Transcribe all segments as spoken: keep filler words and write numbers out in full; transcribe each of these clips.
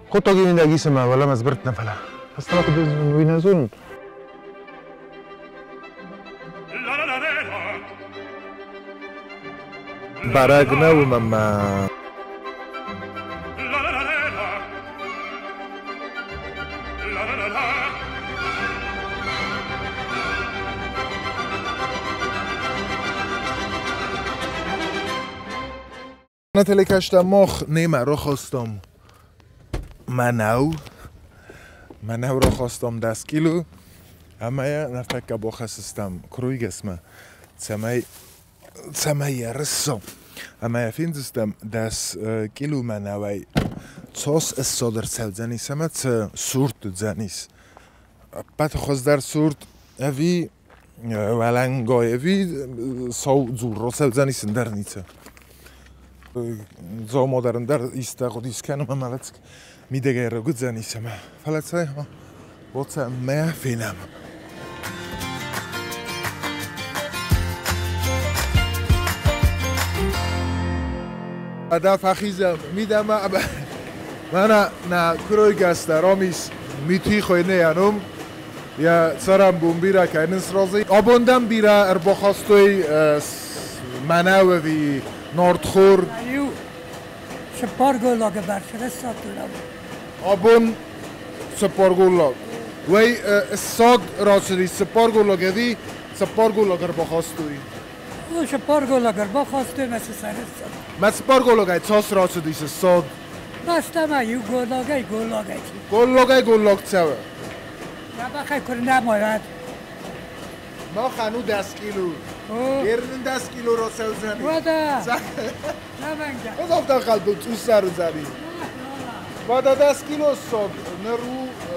خطا گیرین دگیس ما ولی مزبرت نفلا هست ما کدوم وینزون برگ نو مما نتیلی کشتم مخ نیمه رو خواستم منو منو رو خواستم دست کیلو اما یا نفتک با خستم کروی گسمه تسمای تسمای رسم اما یا فیندستم دست کیلو منوی تص الصدر سوزنی سمت سورت زنیس بعد خواست در سورت اوی ولنگای اوی سو زور رو سوزنی سندر نیته زو مادرم در ایسته خودیس کنم مالت میدگه رو گود زنیسم فلت سای ها بوت محفینم ادا فخیزم میدم من نه کروی گسته رامیس میتی خوی نیانم یا سرم بوم بیرا کینس رازی آبوندم بیرا اربخاستوی منوی ناردخور ایو سپارگولاگ برفرستاد دارم آبون سپارگولاگ وی ساد راسدی سپارگولاگ دی سپارگولاگ اربخاستوی او سپارگولاگ اربخاستوی مثل سرستاد من سپارگولاگ تاس راسدی ساد بستم ایو گولاگای گولاگای گولاگای گولاگ چوه یا بخوای کنی نماید ما خانو دست کیلو yerinin دست کیلو را سوزنی وادا نمانگه باز افتر قلب تو سر زنی وادا دست کیلو صد نرو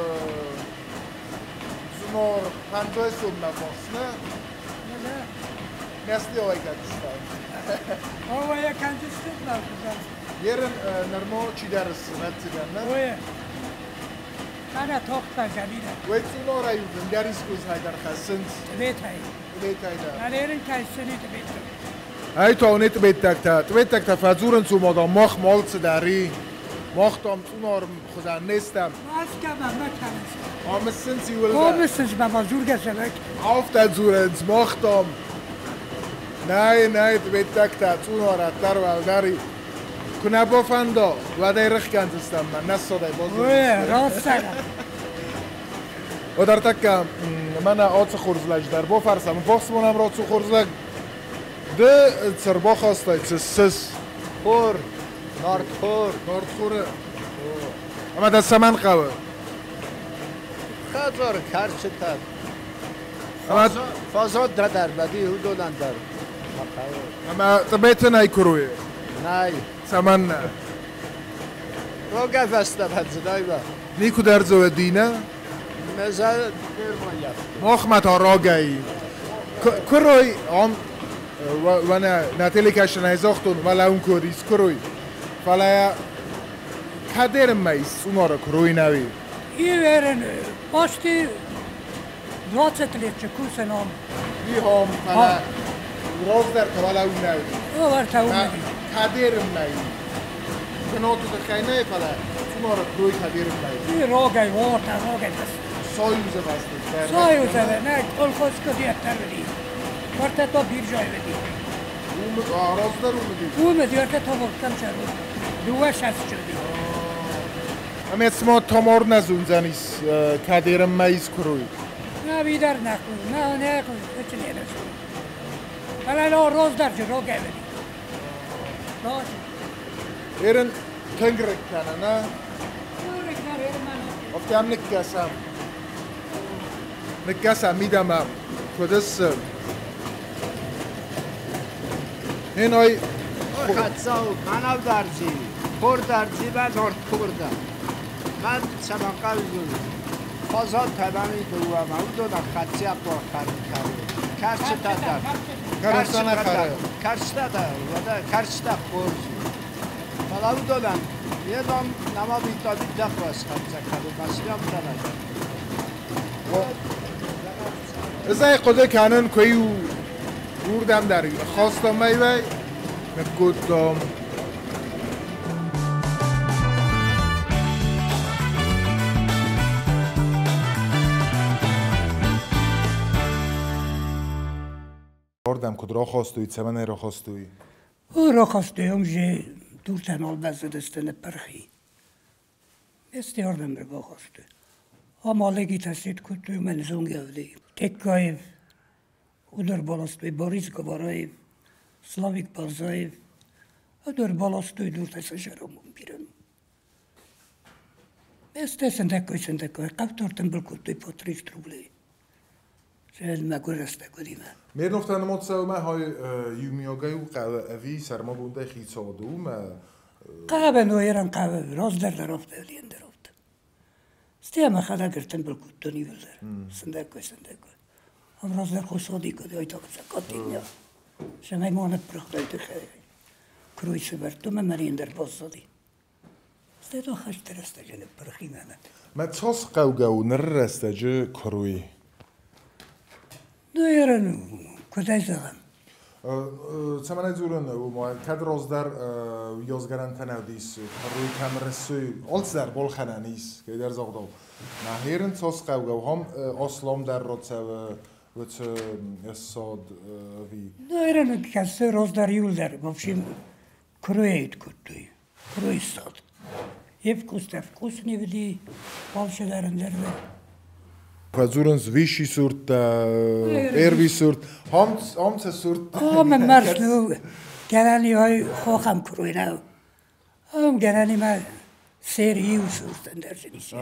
زنار پنجای صد نفاس نه؟ نه نسلی آوای کندستان آوای کندستان نفاس yerin nırmo çideriz netigen ne? اوه انا توقف جميلة ويتون oraya yudun deriz kuz haydar khasint تبيت هاي tibet haydar انا ايرن كايسني تبيت hay to ne tibet takta tibet takta fazuren zu moda mach mal zu dari mach tam zu norm khuzan nestam ماسكا ما كانش amsin si wul قومسش بمازور جسلك auf der zurens mach tam nein nein tibet takta zu nora tarwal dari kuna bofando وادای رخ کندستم من نسودای بازی اوه راست و در تک من آت خورزلج در با فرسم فاکس منم را تو خورزلج ده سربا خواسته چه سس خور نارد خور نارد خوره اما دست من خواه خزار کرچه تر اما فازاد در در بدی او دولن در اما طبیعت نای کروی نای سمن نه رو گفسته بدزدای با نیکو در زو دینه مزار درمان یفت مخمت ها را گئی کروی هم و نه نتیلی کشن ایزاختون ولی اون کودیس کروی فلا کدرم میس اونا را کروی نوی این ویرن پاشتی دوست لیچه کوسن هم بی هم فلا راز در تولا اون نوی او ورته اومدی کدرم میس کناتو دخینه فلا اونا را کروی کدرم میس این راگای وارتا راگای بست سایوزه بسته سایوزه به نه کل خوش کدی اتر بدی ورته تا بیر جای بدی راز در اومدی اومدی ورته تا وقتم شد دوه شست شدی اما اسما تامار نزون زنیس کدرم میس کروی نه بیدر نکن نه نه کن هیچ نیست ولی لا روز در جو راگای بدی باشه ایرن تنگرک کنه نه نورک در ایرن من افتی هم نکسم نکسم میدم هم کدس این های خدسا و منو درزی خور درزی و نارد خوردم من سمقل زون فازاد تبامی دوام او دو در خدسی اقوار خرم کرده کرچه تا در کرسته نخره کرچه تا در و در کرچه تا خورزی فلا او دولن یه دام نما بیتابی دخواست خدسه کرده بسیاری هم دارد ازای قده کنن کویو بردم داری خواستم میوی نگودم دم کد را خواستوی چمن را خواستوی او را خواستویم که دور تنال بزد استن پرخی استیاردم را خواستو آمالگی تسید کتوی من زنگ افده تکایف او در بالاستوی باریز گوارای سلاویک بازای او در بالاستوی دور تسجرمون بیرم Este sunt de acolo, sunt de acolo. Captor tâmbăl cu doi potrivi truble. Cel mai gurăstă cu dime. Meer nog dan moet zo maar hij Yumiogai avi sarma bunde khitsodu ma قابل ويران قابل راز در درافت دلین درافت. استیام خدا کرد تنبل کو دنی وزر. سنده کو سنده کو. هم راز در خصوصی کدی ای تا کاتی نیا. شما ایمان پرخدای تو خیلی. کروی سبر تو ممرین در بازدی. استیام خش درست جنب پرخی ممد. ما تصاص قوقو نرسته جو کروی دویران کدای زدم. چمن زورن و ما کد راز در یازگران تنودیس کروی کمرسوی آلت در بال خنانیس که در زغداو نهیرن تصاص قوقو هم اسلام در رتبه و چه اساد وی دویران کسی راز در یول در بافشیم کرویت کدوی کروی استاد. یه کستف کس نیودی بالش درن درده. Pazurens vishi soort, ervi soort, hamts hamtse soort. آه من مرد نو گرانی های خوام کروی نو. آم گرانی ما سری و سوستن در جنیسی.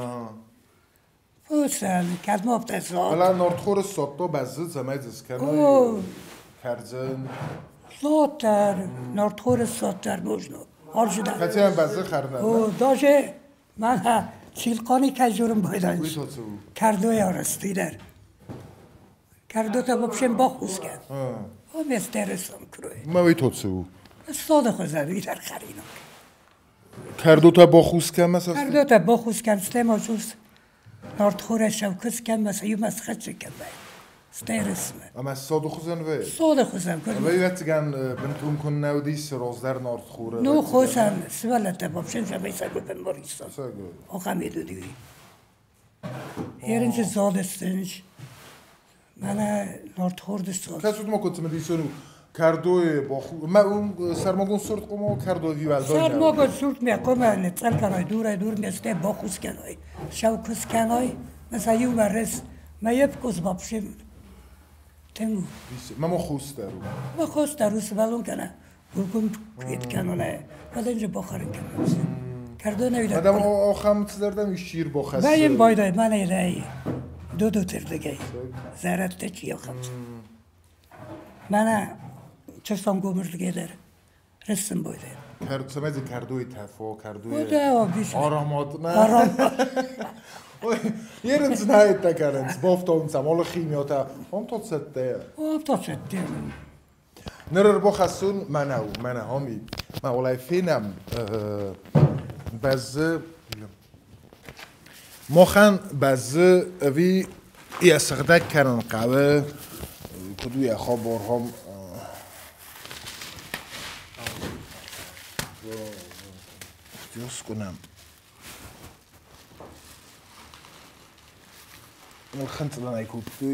فوسن کدم آفت از زاد. حالا نردخور ساتا بزد زمین زسکنه. کرزن. ساتر نردخور ساتر بوجنو. آرجوده. کتی هم بزد خرنه. او داشه من چیلقانی کجورم بایدانش. وی تاتو. کردوی آرستی در. کردو تا بپشم با خوز کرد. او مسترسم کروی. ما وی تاتو. ساده خوزدوی در خرینم. کردو تا با خوز کم مثلا. کردو تا با خوز کرد استم آجوز. نردخور شوکس کم مثلا یو مسخط شکم باید. استرسمه. اما ساده خوزن وی. ساده خوزم کنم. وی وقتی کن بنتون کن نودیس رازدر نردخوره. نو خوزن سوالت تا بپشم شبیه سگو بن باریستان. سگو. آخه میدودی. هرنج زادستنش. من نردخور دستاد. کسوت ما کنتم دیسونو کردوی با خو ما اون سرماگون سرت قوم کردوی ویوالدای. سرماگون سرت میکنم نتسال کنای دور دور میسته با خوز کنای. شو کس کنای مثلا یو مرس ما یب کس بپشم. تنگو. ما ما خوست درو. ما خوست درو سوالون کنه. بگم پیت کنونه. ولی اینجا بخارن کنه. کردو نویده. آدم آخام تدردم شیر با خسته. بایم بایدای من ایرایی. دو دو تردگی. زرت تچی آخام. من چشم گمردگی در. رسم بایده. کرد سمت کردوی تفا کردوی. بوده آبیش. آرامات نه. آرامات. یه رنز نهید تکرنز بافتان سمال خیمیاتا هم تا سته. آب تا سته. نرر با خسون منو منه همی من اولای فینم بعض مخن بعض وی یاسقدک کردن قبه کدوی خبر هم دیوس کنم الخنت لنا يكون توي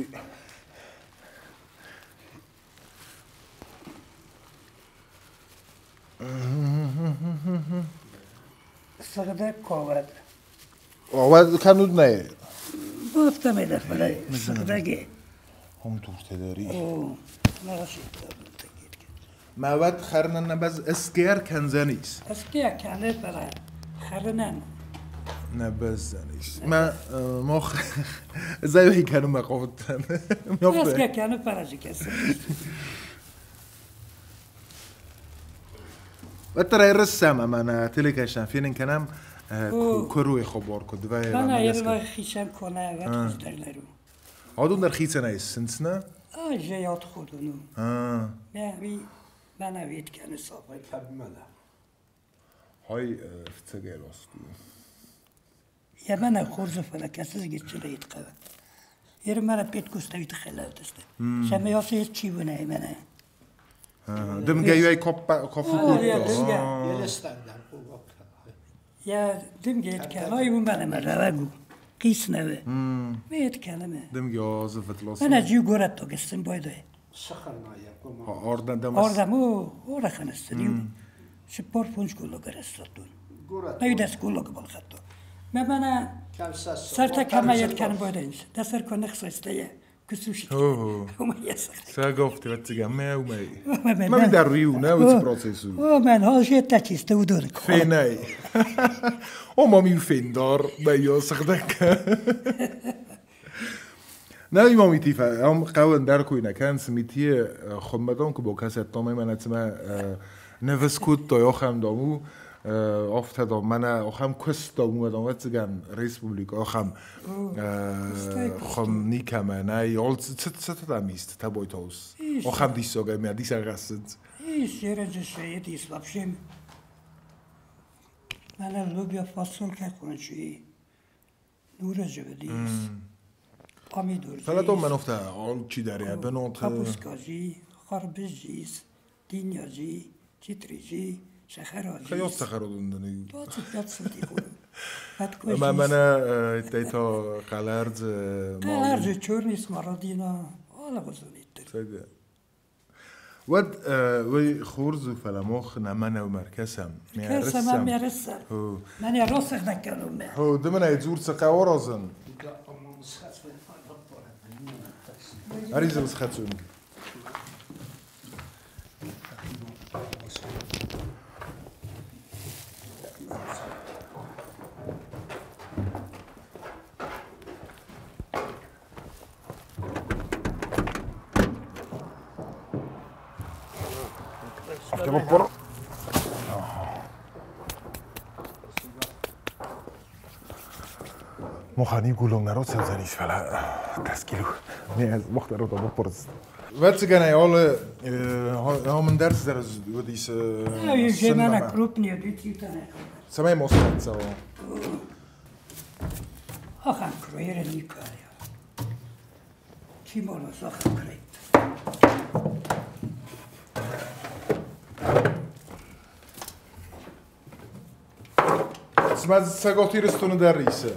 سرده کواد. آواز کانود نه. بافتم ایده فلای سردگی. هم دور تداری. او نرسید. مواد خرنن نباز اسکیر کنزنیس. اسکیر کنه برای خرنن. نبزنیش. ما ما زیادی کنم مقابلتن. اسکیر کنه برای کسی. و ترى الرسام أنا تلقى فين كلام كروي خبر كده. أنا يلا خيشان كنا وقت خدلرو. هادون در خيشان أيش سنسنا؟ آه جيات خودنو. آه. يعني ما نبيت كان الصبر تبمله. هاي فتجيل أصلي. يا منا خرز فلا كاسس جت شلي يتقبل. ير منا بيت كوستوي تخلاه تست. شما يصير شيء بنا منا. دم جاي كوب كوفي كوب. يلستندم خوب. يا دم جيت كان هاي منا مرة وجو. قيس نوى. ميت كلامه. دم جاز فتلاس. أنا جيو قرأت تو قسم بايده. Sıkılmaya kuma. Ha, oradan demas. Oradan o, orada kanıstın. Spor punç kullu garastın. Gurat. Ne gides kullu balkattı. Ben bana Kevsas. sarta kama yetken böyleymiş. Desir konak saçtaya. Küsüş. Oo. Ama yasak. Sa gofti vet me u me. Men- Ma mi dar riu, ne ut procesu. O men har skett çiste udur. Fenai. O ma mi findar, be yo sagdak. نه ایمامی تیفه هم قوان در کوی نکن سمیتی خمدان که با کسی اتنامه من اتمه نفس کود تا یاخم دامو آفت دام من آخم کست دامو دام وطگن ریسپوبلیک آخم خم نیکمه نه یال ست دامیست تا بای تاوس آخم دیس ساگه میاد دیس اغسد İyi seyirci şeyi değil vapşem. Bana lobya fasol ke konuşuyor. Nuracı biliyiz. Amidor. حالا تو من افته آل چی داری بنات Kapuskacı, harbizciyiz, dinyacı, citrici, şekeracı. خیلی سخرودون دنی Batı yatsın diye konu. من من دیتا قلرز Kalarcı çörün ismaradina. Ala kuzun ittir. ود وی خورز و فلمخ نمنه و مرکزم Kerse ben meresem. هو Ben ya rosek dekkanım ben. هو دمنا يزور سقا ورازن أريز بس خاتون تبغى برا مخاني يقولون نروت سلزانيش فلا تسكيلو نيز مختار رو دابو برز وقت كان يقول هم من درس درس وديس Ja, je zit maar een groep niet, dit zit er niet. سمعي موسط سوا Ach, een kruier niet kan, ja. Kimolo zag een kruid. سمعت سقاطي رستون دريسه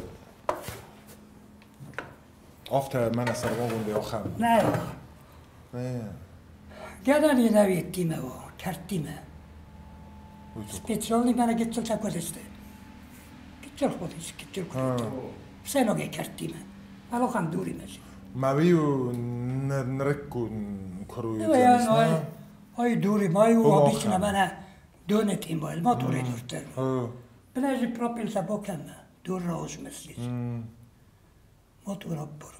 أفته من سرقون دي أخم Nee, نه gelen je nou weer team wel, karteam. Speciaal bana gitsin çakoliste. Gitsin kodis, gitsin kodis. Sen o ge karteam. Alo ham duri mes. ما بيو نركو كروي Ja, ja, no. Ay duri, mai u Kom, obično Acham. bana donet im bol, motor i dorter. اه Blaži propil sa bokem, dur rož mesliš. Motor oppor.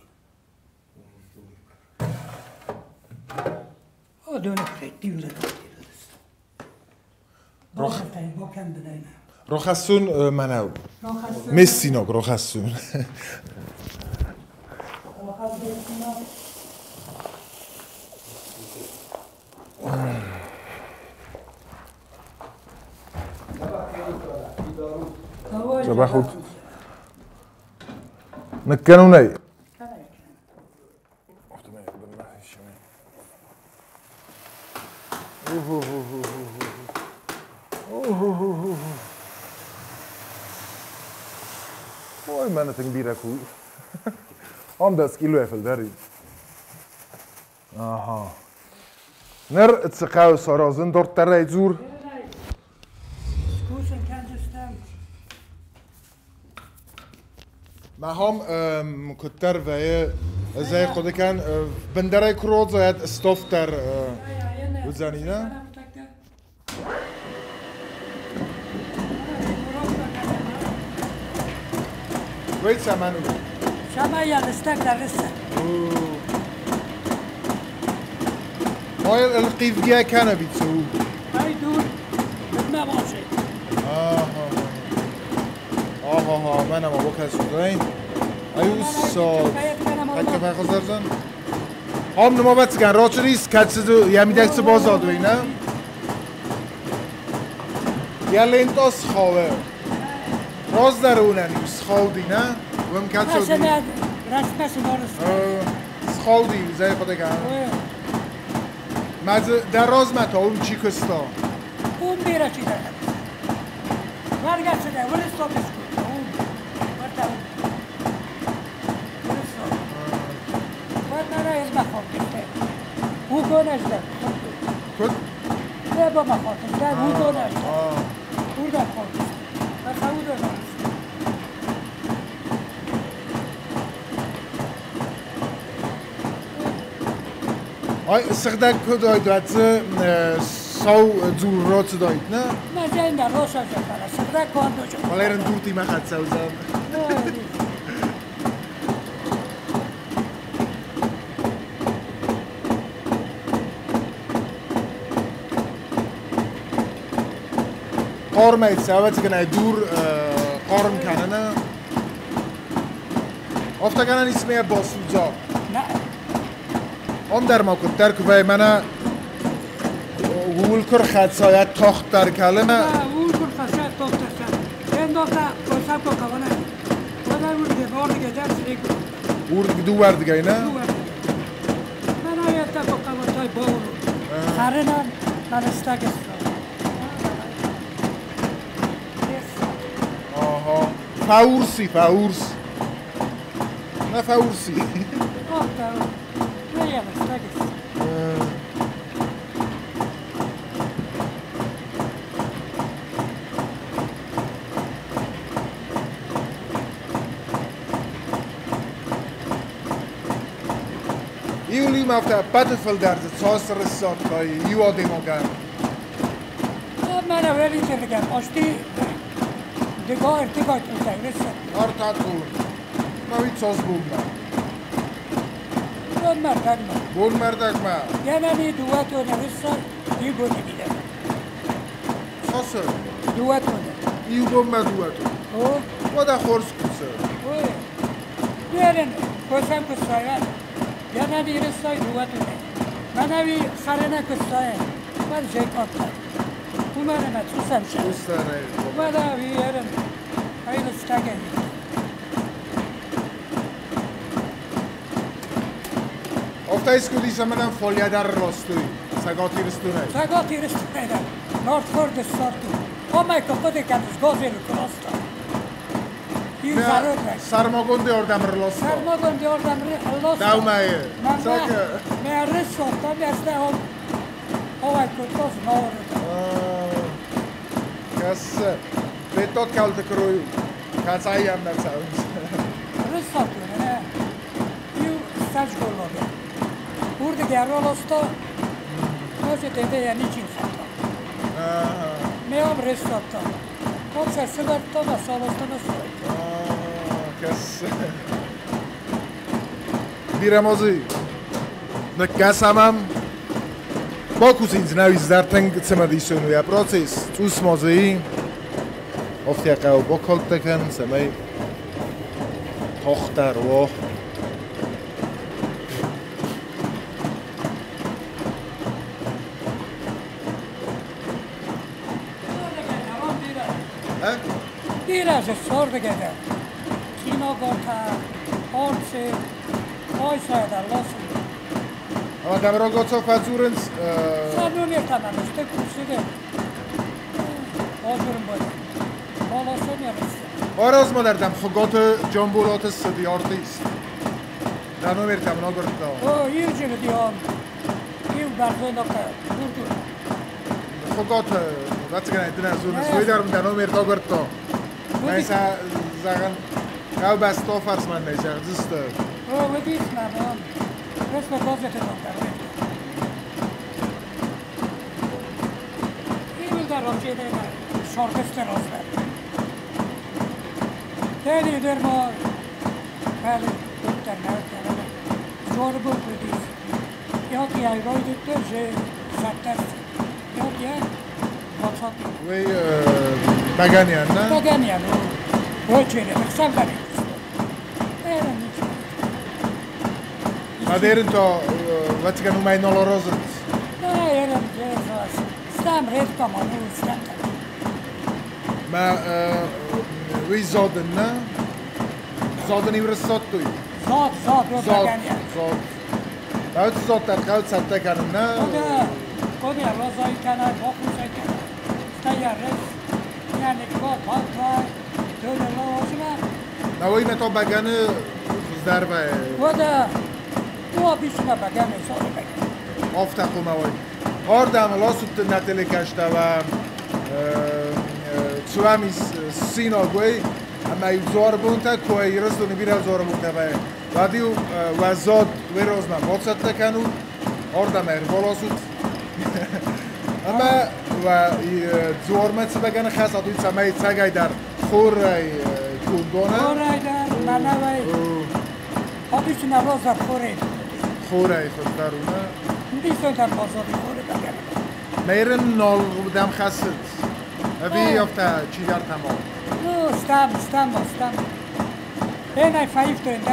O donet kret, divle dorter. Bokem taj bokem bedajna. رخصون منو Rohas ميسي نوك رخصون rohas desina. صباح خود نكنوا ناي Oy man كبيرة كوي هم داس كيلو في الدري اها نر اتسقاو سرازن دور ترى يزور Skoesen kanskestem. ما هم كتر ويا زي خود كان بندري كروز زاد استوفتر وزانينا ويت سامانو Sama ya destek derse. هاي القيف جا كان بيتسو Ay dur. ما ماشي. اه اه اه من ما بوك هستين ايو صاد حتى فخزرزن هم نما بتگن راچریس کاتسو یمیدکس بازاد وینا یا لنتاس خاوه راز درونن سخالدی نه وم کاتسو دی Sen resmes varız. سخالدی زي خود کن مز در راز متا اون چی کستا Un bira ci da. Guarda se da, vuole sto pesco. Guarda. Vuole sto. Guarda la es bajo. Un نجده کد نه با ما خاطر در او دو نجده آه او در خاطر بس او دو نجده Ay ısıqda ködaydı atı sav zurrat daydı ne? نه جای در روش ها جفره سقده کان دو جفره Vallahi durti ma xat savzam. Qarmayt savati kana dur qarm kanana. Ofta kana ismi Bosuvza. نه آن در ما کن در کوبای منه گول کر خدسایت تاخت در کلمه نه اون کن خشت توب تشت این دفعه کوسب کو کونه خدا اون دیگه بار دیگه جرس ریگو ورد دو ور دیگه نه من آیت تا کو کونه تای باور خرنان من استاگس آها فاورسی فاورس نه فاورسی آه تا نه یه استاگس Iuli mafta patefel daar het zoals er is zat bij Iwa demogan. من اولی که بگم آشتی دیگه ارتباط میکنه رسد Artat bul. Nou iets zoals bul ma. اون مردن ما Bul merdak ma. یعنی دوات و نرسد یه گونه میده Sası. دوات و نه Iu bom ma duatu. او Wat da khors kuse. اوه بیارن کوسم کسایان یعنی رسد دوات و نه من اوی خرنه کسایان من جای کاتم Umarım et, susam şey. Ustane. Bana bir yerim. Aynı stage. Ofta iskudi samanan folja dar rostui. Sagati ristune. Sagati ristneda. Northford sortu. Omay kapıda kendisi gozeli krosta. Bir zarur ver. Sarmagonde ordam rlosto. Sarmagon diyordan Allah. Daumaye. Saka. Me arresto, tam yasta o. Ovaj kutos novrda. Kas betot kaldı kroyu. Kasayam da sounds. Arresto ne? Yu staj gollodu. Burada gerolosto. Hoje teve ya niçin sattı. Aha. Me arresto. Kopsa sıvırtta da salosta da soy. Kas. Biramozi. Na kasamam. Bakuzinz navíc dar ten cemadisonuja proces. Cus mozi. Oftiakau bokolteken semej. Tochter wo. Ha? Biraz sordu gede. Kino gorta. Orsi. Oysa da losu. Ama damro goco fazurens. Sanun yetamam işte kurside. Oturum böyle. Olasın yarısı. Oraz moderdam khogote jombulotes di artist. Dano mertam no gorto. O yürücünü diyorum. Yıl barzo nokta. Durdu. Khogote vatskana idna zunes. Vidarum dano merto gorto. Naysa zagan Gau bas tofars man ne zist. O vedis mamon. Resme gazete nokta. Yıl da rocede şorkester olsun. Teli dermo. Hali doktor nerede? Zorbu budis. Yok ya royduktur je sattar. Yok ya. Baksat. Ve Baganian na. Baganian. O çere baksam bari. Era niç. Aderin to vatkan umay nolorozens. Ne yerim cezas. Stam red kamanu stam. Ma we zoden na. Zoden i vrsotuj. Zat zat o Zod. Baganian. Zod. Uit zod dat goud zat tekan na. Koda koda rozay kana bokusay kana. Staya res. Yani ko patva. Döne lojma. Na we to bagane zdarva. Koda o bisna Bagani sorry Bagani. afta komawai. Ordam lasut natele kashtawa tsuamis sinagoi ama izor bunta koi razdoni bira zor bunta ba. Vadiu wazod verozna motsat takanu ordam er volasut. Ama va zormats bagan khasat ut samay tsagay dar khoray kundona. Khoray dar manavay. Habis navoza khoray. Khoray khostaruna. Ndiso dar bozori khoray bagan. Meiren nol dam khasat. Abi afta chigar tamam. No, stam, stam, stam. Enay five to endar.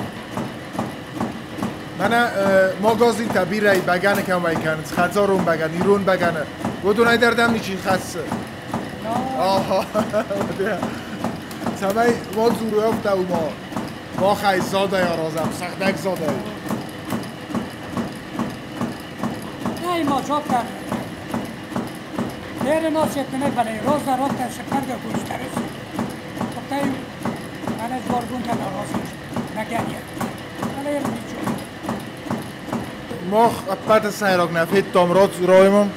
Mana magazin tabirai bagane kam vaykan, khazarun bagan, irun bagane. Godunay dardam nichin khas. Aha. Samay mo zuru afta uma. Ma khay zada ya razam, sakhdak zada. Nay ma chopta. Dere no setne bale, roza rota shakarga kushtares. Oktay ana zorgun ta roza. Nagania. Ana yermicho. Mag aparte zijn ook naar fit Tom Rots ruimen.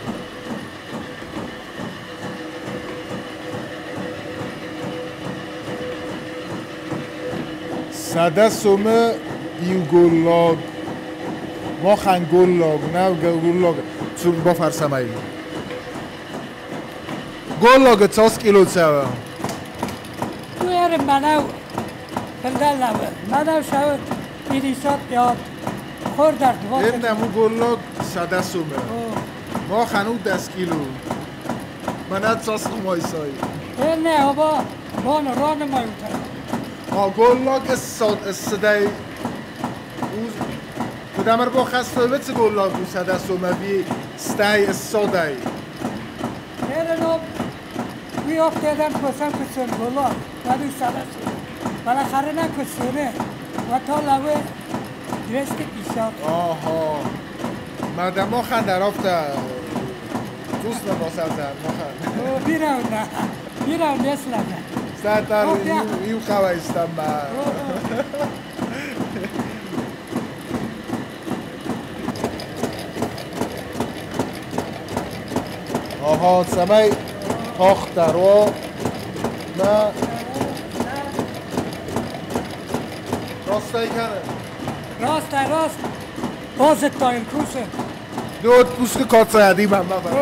Sada sume iu golog. Mag gaan golog, nou golog. Zum bofar samai. Golog het zes kilo zou. Tu er manau. Pendala. Manau zou die zat ja. خوردار دوام. این نمو گلگ ساده سومه. ما خانو دست کیلو. منات ساس خمایسایی. این نه آبا ران ران مایوتر. آ گلگ ساد سدای. اوز کدامر با خسته بچه گلگ ساده سومه بی استای سادای. این نو بی افتادم کسان کسان گلگ ولی ساده سومه. ولی خرنا کسونه و تا لوه درست پیشات. آها. مردم ما خان در افته دوست نباسد ما خان. بیرون نه. بیرون نسل نه. سرتر ایو خواه استم با. آها سمی آختر و نه راستایی کنه راست راست بازت دایم کوسه دو پوست کات سایدی من بابا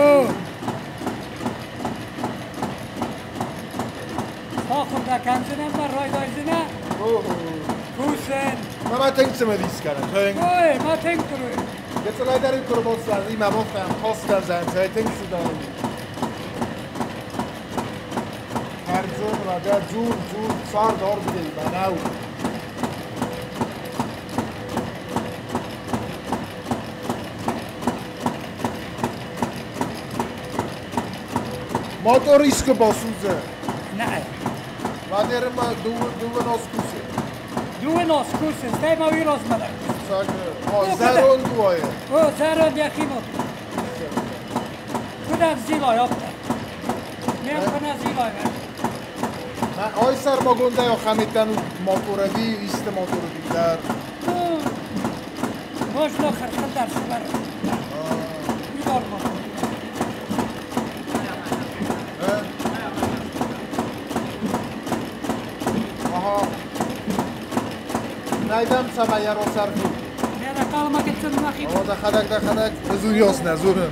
آخر دا کنزنم من رای دایزنه کوسن من تنگ سمه دیست کنم تنگ اوه ما تنگ کروی یه سلای در این کربات سردی من بافتم خواست در زن سای تنگ سودم هر زون را در جور جور سار دار بگیری من او ما تو ریسک باسوزه نه و در ما دو دو ناس کوسه دو ناس کوسه ستی ما وی راز مدر ساکه زرون دوایه او زرون یکی بود کدام زیبای آبتا میم کنه زیبای من آی سر ما گنده یا خمیتن ماتوردی ایست ماتوردی در باش لا خرخل در سبر بیدار ما نایدم سما یارو سرفی. نه دکال ما کتن نخی. آه دخدک دخدک زوری است نه زوره.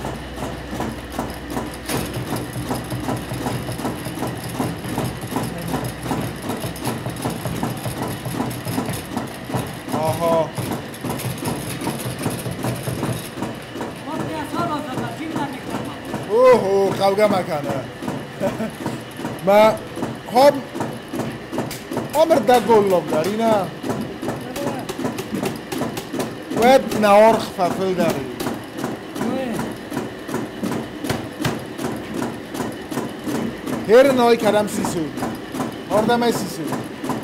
آها. اوه اوه خوگه مکنه. ما هم عمر ده گلاب داری نه باید نهار خفافل داری هر نهایی کردم سی سود آردم ای سی سود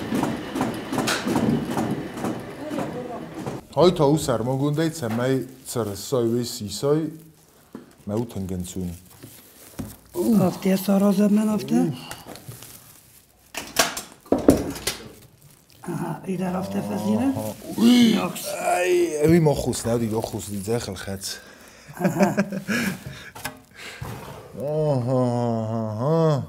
های تا او سرما گنده اید سمه سرسای و سی سای ما او تنگنسون آفته سارا زمن آفته آها ایده رفته فزینه ناکس ای اوی ما خوست نه دیگه خوست دیگه خلخت آها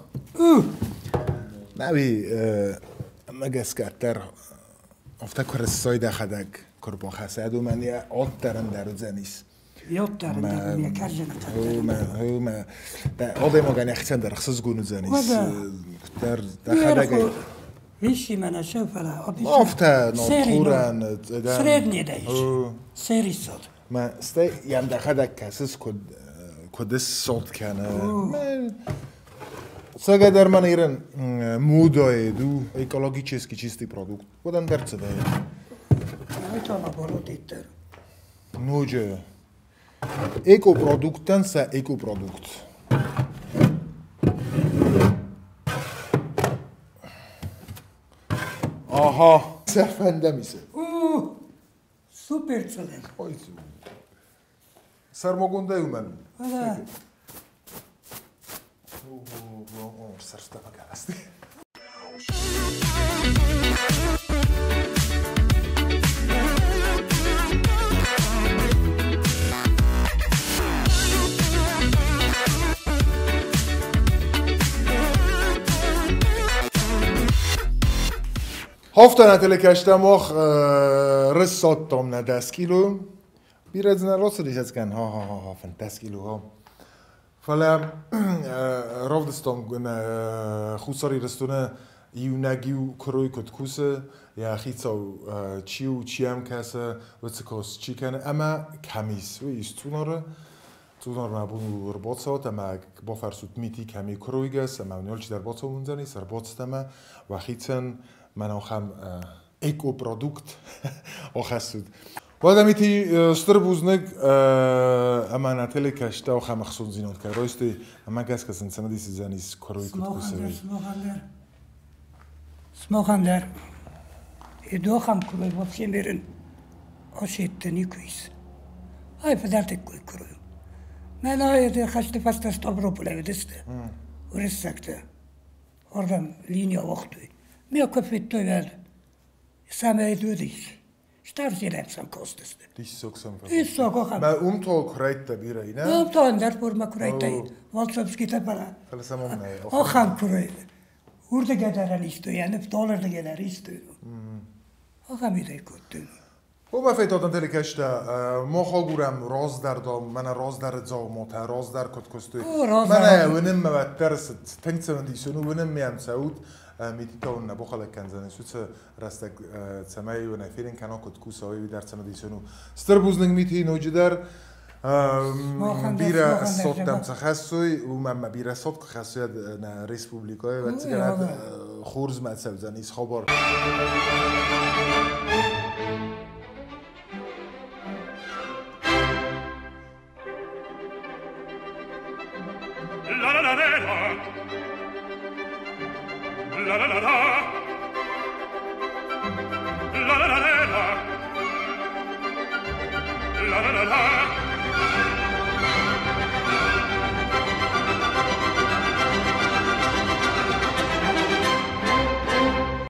نبی مگس کتر افتکر سایده خدک کربا خسد و من یه آد درم در زنیس یاد دارم در یه کرجه هو ما هو ما آده ما گنی اختن در خصوص گونو زنیس در در خدک هیچی من شوف فلا افته نطورن سرید نیده ایش سری صد ما استه یم در خدک کسیس کد کدس صد کنه سگه در من ایران مودای دو اکولوژی چیزکی چیستی پرودکت بودن در چه دایی نمیتونم بالو دیتر نوجه اکو پرودکتن سه اکو پرودکت آها سرفنده میشه اوه سوپر چلن آی سو سرماگونده اومن حالا سرسته بگرستی هفته نتیله کشتم آخ رسات تام نه دست کیلو بیرد نه راست دیشت کن ها ها ها ها فن دست کیلو ها فلا رافدستان خوصاری رستونه یو نگیو کروی کد کوسه یا خیتسا چیو چیم کسه و تکاس چی کنه اما کمیس و ایستوناره تونار نبود رو باتسات اما با فرسود میتی کمی کروی گس اما نیال چی در باتسا مونزنی سر باتستمه و خیتسن من آخم اکو پرودکت آخستود بعد میتی ستر بوزنگ اما نتیله کشته آخم اخصون زینات که رایستی اما گس کس انسان دیسی زنیس کروی کد کوسه وی سماخندر سماخندر ایدو خم کروی وابشه میرن آشیتنی کویس های پدرتک کوی کروی من های خشت فست است آبرو پوله دسته و رسکته oradan linja vahtui. Minä köpittöin vielä samma idudis. Starsilämsän kosteste. Tissoksan. Isso kohan. Mä umtoo kreittä bireina. No toin där purma kreittai. Valtsopski tapala. Tällä samoin ei. Ohan kurei. Urte gederen istu ja ne dollar geder istu. Ohan midei kuttu. و ما فکر دادن تلی کشته ما خواهورم راز در دام من راز در زامات راز در کت کستوی من ونم مبترست تنگت من دیسونو ونم میم سعود میتی تاون نبو خالق کنزنه سوت رستک سمایی و نفیرین کنا کت کوسایی در سم دیسونو ستر بوزنگ میتی نوجی در بیره صوت دم تخصصی و من بیره صوت خصوصی نه ریسپوبلیکای و تیکرد خورز مدسب زنیس خبر